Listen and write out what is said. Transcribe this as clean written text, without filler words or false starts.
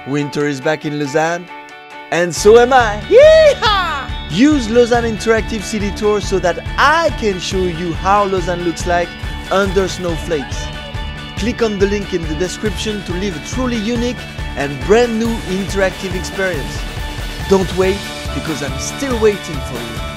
Winter is back in Lausanne, and so am I. Yeehaw! Use Lausanne Interactive City Tour so that I can show you how Lausanne looks like under snowflakes. Click on the link in the description to live a truly unique and brand new interactive experience. Don't wait, because I'm still waiting for you.